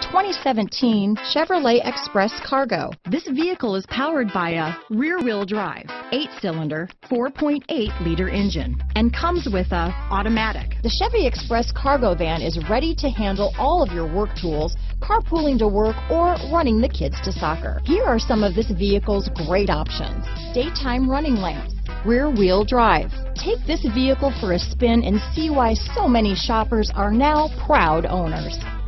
2017 Chevrolet Express Cargo. This vehicle is powered by a rear-wheel drive, 8-cylinder, 4.8-liter engine, and comes with a automatic. The Chevy Express Cargo van is ready to handle all of your work tools, carpooling to work, or running the kids to soccer. Here are some of this vehicle's great options: daytime running lamps, rear-wheel drive. Take this vehicle for a spin and see why so many shoppers are now proud owners.